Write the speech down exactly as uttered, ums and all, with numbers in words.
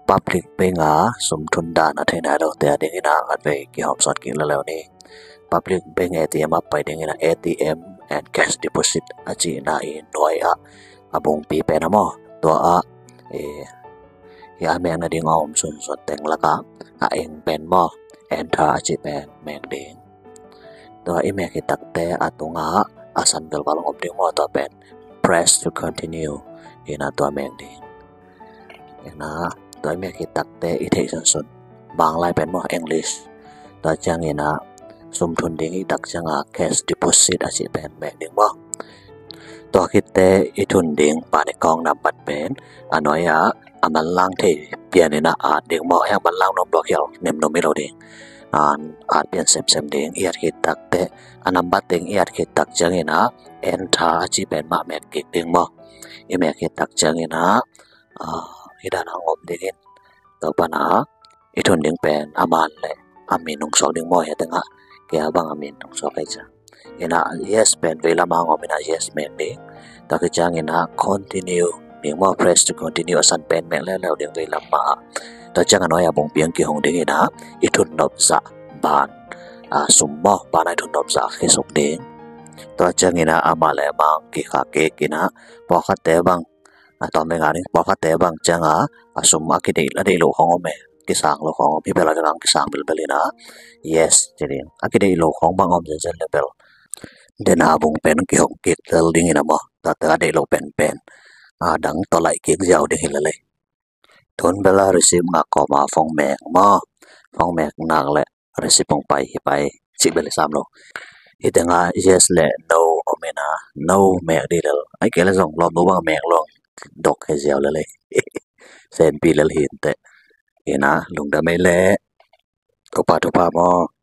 public เป็นอ่ะสมทุนด่านอะไรนะเราแต่เด็กนะอันไปกี่หอบสอดกี่แล้วนี่ public เป็น เอ ที เอ็ม ไปเด็กนะ เอ ที เอ็ม and cash deposit อาจีน่าอินหน่วยอ่ะอาบงปีเป็นนะมั้งตัวอ่ะเออแมงนะดิ่งอมส่วนส่วนแต่งละก็อ่ะเองเป็นมั้ง enter อาจีเป็นแมงดิ่งตัวไอแมงที่ตักแต่อ่ะตรงอ่ะอาสันเบลบาลงอมดิ่งมั้งตัวเป็น press to continue อีน่ะตัวแมงดิ่งอีน่ะตัวแมงที่ตักแต่อีเทสันส่วนบางลายเป็นมั้ง English ตัวจังอีน่ะสมทุนดิ่งอีตักจังอ่ะ cash deposit อาจีเป็นแมงดิ่งมั้งตัวคิดแต่อีทุนดิ่งป่าในกองน้ำปัดเป็นอันน้อยอ่ะอามันล่างที่เปลี่ยนนี่นะอาจดิ่งมั้งแห่งมันล่างนมบล็อกเหี่ยวเนมนมไม่เราดิ่งอ่านอาจเปลี่ยนเซมเซมดิ่งอีอาจคิดตักแต่อันน้ำบัดดิ่งอีอาจคิดตักจังอีน่ะ enter อาจีเป็นมาแมงกิกดิ่งมั้งอีแมงคิดตักจังอีน่ะอ่าอีด้านหงมดิ่งตัวปัญหาอีทุนดิ่งเป็นอามันเลยอามีนุ่งสอกดิ่งมั้งเห็นตั้งอ่ะแกบางอามีนุ่งสอกเลยจ้ะอีน่ะ yes เป็นเวลามางอมิน่ะ yes แมงดิ่งตัวคือจังอีน่ะ continue ดิ่งมั้ง press to continue สันเป็นแมงแล้วแล้วดิ่งเวลามาตัวจังอันน้อยอ่ะบงเปียงกี่หงดิ่งอีน่ะอีทุนนบจะบานอ่าสมมั้งบานไอทุนนบจะคือสุกดิ่งตัวจังอีน่ะอามาเลยบางกี่ขาเกกิน่ะพอคัดเตะบางอ่ะตอนเป็นงานนี้พอคัดเตะบางจังอ่ะอ่ะสมมาคิดได้ละได้โลของอเมกิสังโลของพี่เปล่ากำลังกิสังเบลเบลินะ yes จริงอ่ะคิดได้โลของบางอมเจนเจนเลเบลเดนอาบงเป็นกี่หงกิเตลดิ่งอีน่ะมั้งตัวเตะได้โลเป็นเป็นอ่าดังตัวไหลกิกยาวดิ่งเลย ทนเวลา receive งาก็มาฟองแมกมาฟองแมกนางแหละ receive ปงไปไปสิเบลสามโลอีแต่งา yes แหละ no โอเมนะ no แมกดีแล้วไอ้เกลส่งลองดูบ้างแมกลองดอกให้เจียวเลยเลยเซนปีละหินแต่เห็นนะลุงดาไม่แลทุกปาทุกปามอ